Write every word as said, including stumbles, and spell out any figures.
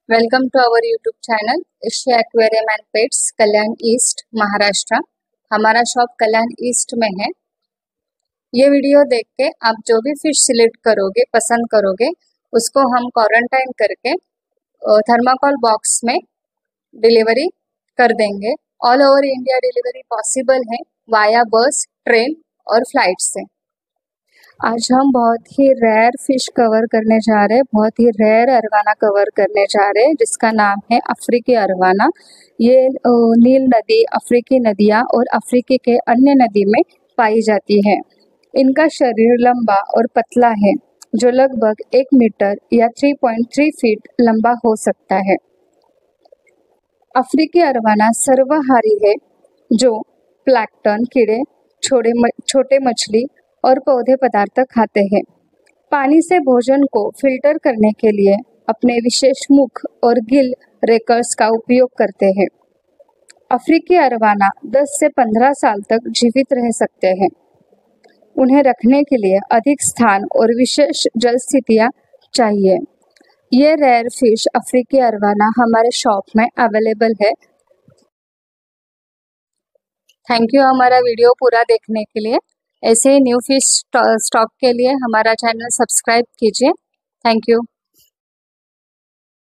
Welcome to our YouTube channel Asia aquarium and pets, Kalyan east, Maharashtra. हमारा shop कल्याण east में है। ये वीडियो देख के आप जो भी फिश सिलेक्ट करोगे, पसंद करोगे, उसको हम क्वारंटाइन करके थर्माकोल बॉक्स में डिलीवरी कर देंगे। All over India delivery possible है वाया बस, ट्रेन और फ्लाइट से। आज हम बहुत ही रेयर फिश कवर करने जा रहे हैं, बहुत ही रेयर अरवाना कवर करने जा रहे हैं, जिसका नाम है अफ्रीकी अरवाना। ये नील नदी, अफ्रीकी नदियाँ और अफ्रीकी के अन्य नदी में पाई जाती है। इनका शरीर लंबा और पतला है, जो लगभग एक मीटर या तीन पॉइंट तीन फीट लंबा हो सकता है। अफ्रीकी अरवाना सर्वहारी है, जो प्लैंकटन, कीड़े, छोटे छोटे मछली और पौधे पदार्थ खाते हैं। पानी से भोजन को फिल्टर करने के लिए अपने विशेष मुख और गिल रेकर्स का उपयोग करते हैं। अफ्रीकी अरवाना दस से पंद्रह साल तक जीवित रह सकते हैं। उन्हें रखने के लिए अधिक स्थान और विशेष जल स्थितियाँ चाहिए। ये रेयर फिश अफ्रीकी अरवाना हमारे शॉप में अवेलेबल है। थैंक यू हमारा वीडियो पूरा देखने के लिए। ऐसे ही न्यू फिश स्टॉक के लिए हमारा चैनल सब्सक्राइब कीजिए। Thank you.